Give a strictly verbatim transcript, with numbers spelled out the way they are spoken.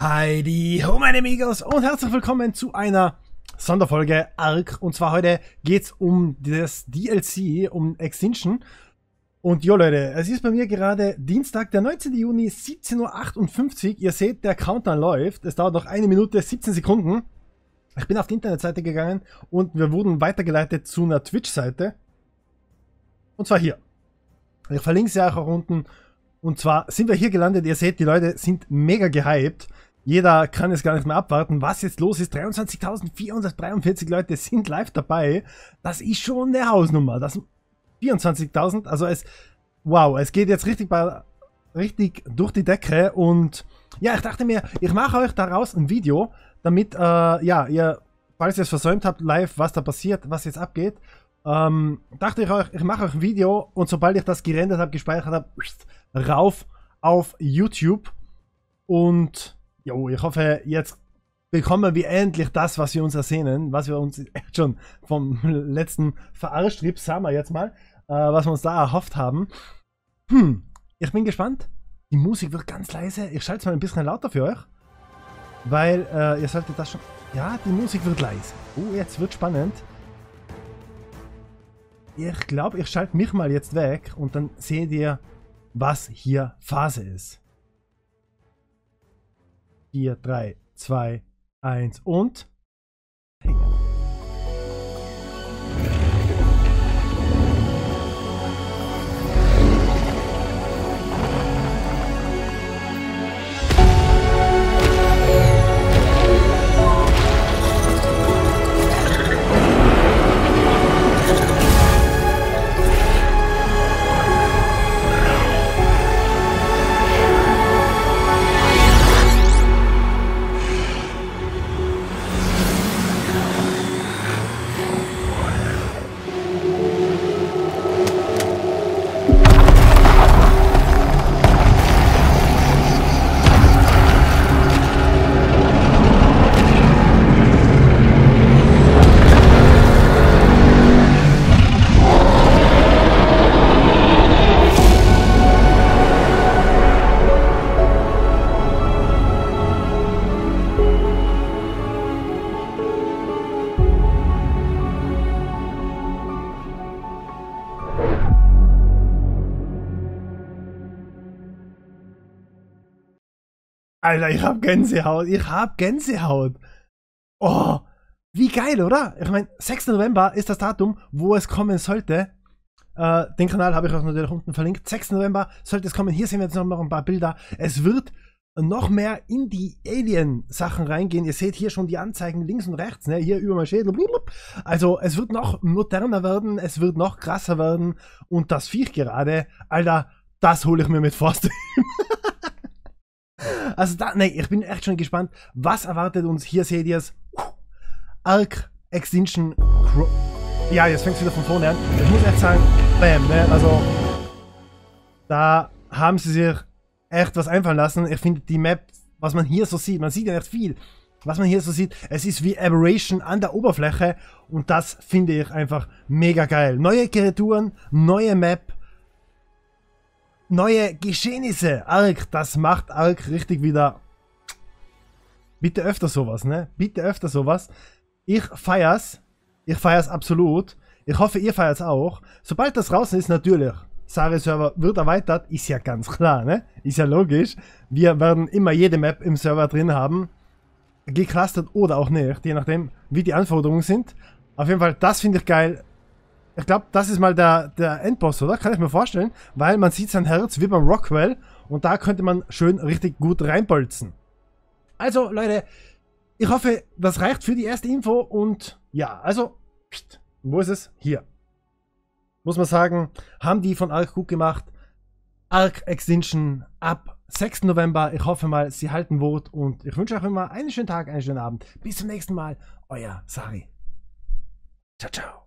Heidi, ho meine Amigos und herzlich willkommen zu einer Sonderfolge Ark. Und zwar heute geht's um das D L C, um Extinction. Und jo Leute, es ist bei mir gerade Dienstag, der neunzehnte Juni, siebzehn Uhr achtundfünfzig. Ihr seht, der Countdown läuft. Es dauert noch eine Minute, siebzehn Sekunden. Ich bin auf die Internetseite gegangen und wir wurden weitergeleitet zu einer Twitch-Seite. Und zwar hier. Ich verlinke sie auch unten. Und zwar sind wir hier gelandet. Ihr seht, die Leute sind mega gehypt. Jeder kann es gar nicht mehr abwarten, was jetzt los ist. dreiundzwanzigtausendvierhundertdreiundvierzig Leute sind live dabei. Das ist schon eine Hausnummer. Das vierundzwanzigtausend. Also es, wow, es geht jetzt richtig, bei, richtig durch die Decke. Und ja, ich dachte mir, ich mache euch daraus ein Video, damit, äh, ja, ihr, falls ihr es versäumt habt, live, was da passiert, was jetzt abgeht. Ähm, dachte ich euch, ich mache euch ein Video und sobald ich das gerendert habe, gespeichert habe, rauf auf YouTube. Und jo, ich hoffe, jetzt bekommen wir endlich das, was wir uns ersehnen, was wir uns echt schon vom letzten Verarschttrip, sagen wir jetzt mal, äh, was wir uns da erhofft haben. Hm, ich bin gespannt. Die Musik wird ganz leise. Ich schalte es mal ein bisschen lauter für euch, weil äh, ihr solltet das schon... Ja, die Musik wird leise. Oh, jetzt wird spannend. Ich glaube, ich schalte mich mal jetzt weg und dann seht ihr, was hier Phase ist. vier, drei, zwei, eins und... Hängen. Alter, ich hab Gänsehaut, ich hab Gänsehaut. Oh, wie geil, oder? Ich meine, sechster November ist das Datum, wo es kommen sollte. Äh, den Kanal habe ich auch natürlich unten verlinkt. sechster November sollte es kommen. Hier sehen wir jetzt noch ein paar Bilder. Es wird noch mehr in die Alien-Sachen reingehen. Ihr seht hier schon die Anzeigen links und rechts, ne? Hier über mein Schädel. Also, es wird noch moderner werden, es wird noch krasser werden. Und das Viech gerade, Alter, das hole ich mir mit Forst. Also da, ne, ich bin echt schon gespannt, was erwartet uns. Hier seht ihr es. Ark Extinction. Ja, jetzt fängt es wieder von vorne an. Ich muss echt sagen, bam, ne, also da haben sie sich echt was einfallen lassen. Ich finde die Map, was man hier so sieht, man sieht ja nicht viel, was man hier so sieht, es ist wie Aberration an der Oberfläche und das finde ich einfach mega geil. Neue Kreaturen, neue Map, neue Geschehnisse. Ark, das macht Ark richtig wieder. Bitte öfter sowas, ne? Bitte öfter sowas. Ich feier's. Ich feier's absolut. Ich hoffe, ihr feiert's auch. Sobald das draußen ist, natürlich. Sari-Server wird erweitert. Ist ja ganz klar, ne? Ist ja logisch. Wir werden immer jede Map im Server drin haben. Geclustert oder auch nicht. Je nachdem, wie die Anforderungen sind. Auf jeden Fall, das finde ich geil. Ich glaube, das ist mal der, der Endboss, oder? Kann ich mir vorstellen. Weil man sieht sein Herz wie beim Rockwell. Und da könnte man schön richtig gut reinbolzen. Also, Leute, ich hoffe, das reicht für die erste Info. Und ja, also, wo ist es? Hier. Muss man sagen, haben die von Ark gut gemacht. Ark Extinction ab sechster November. Ich hoffe mal, sie halten Wort. Und ich wünsche euch immer einen schönen Tag, einen schönen Abend. Bis zum nächsten Mal. Euer Sari. Ciao, ciao.